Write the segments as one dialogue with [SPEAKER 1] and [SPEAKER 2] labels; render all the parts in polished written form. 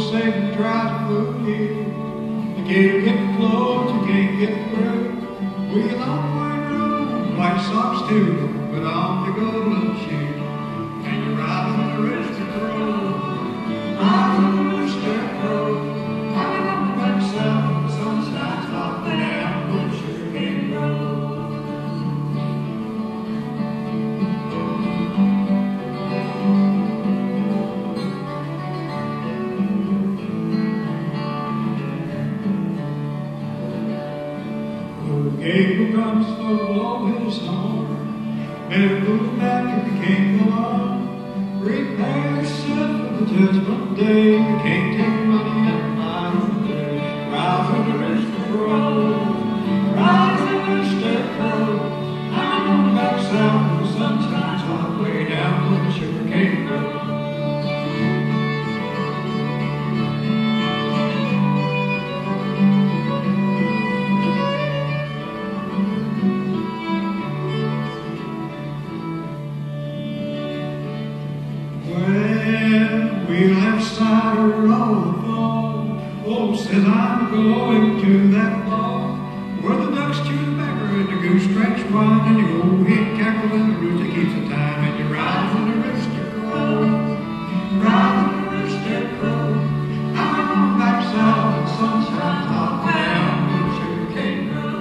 [SPEAKER 1] Satan tries to fool you. You can't get close, you can't get through. We a long way road, white socks too, but on the golden shoe. And you ride on the Rooster road, ride on the Rooster road. Coming on the back south, the sun shines hot down the sugarcane road. Gabriel comes to blow his horn. Better move back if you can't go on. Prepare yourself for the judgment day. You can't take money at my day. Ride for the Rooster road, ride for the Rooster road. I'm on the back south of the sun shines hot way down the sugarcane road. We'll have cider all the fall. Oh, says I'm going to that ball where the ducks chew tobacco and the goose drinks wine and the old hen cackles and the rooster keeps the time. And you ride on the Rooster road, ride on the Rooster road. I'm on the backside of the sun shines hot down the sugarcane road.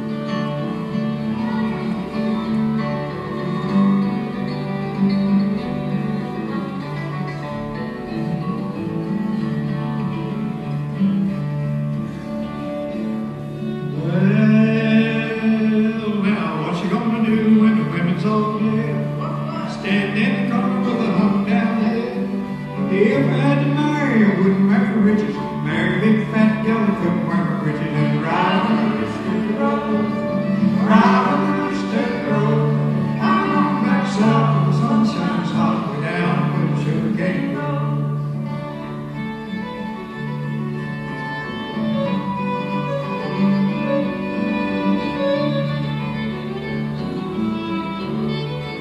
[SPEAKER 1] Stand in the corner with a hung down head. If I had to marry, I wouldn't marry riches. Marry a big fat girl that couldn't wear my britches. And ride on the Rooster road, ride on the Rooster road. I'm on the backside where the sun shines hot way down the sugarcane road.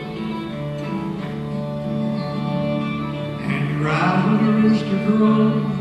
[SPEAKER 1] Ride on the Rooster road,